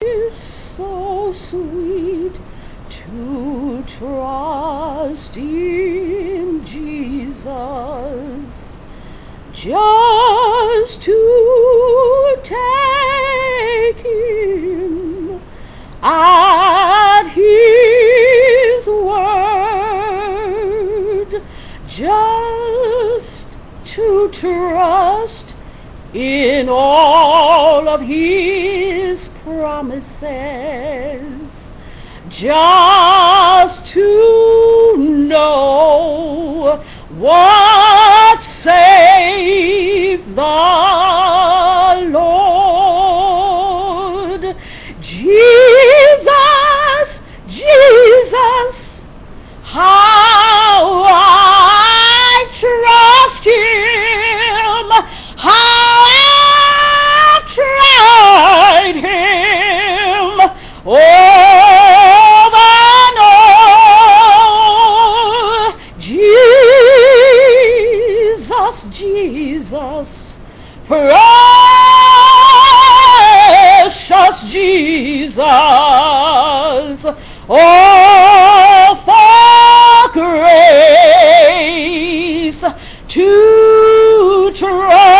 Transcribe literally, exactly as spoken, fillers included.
is so sweet to trust in Jesus, just to take him at his word, just to trust in all of his promises, just to know what saith the Lord. Jesus, Jesus, how I trust him, how I tried him over and over. Jesus, Jesus, precious Jesus, oh, for grace to trust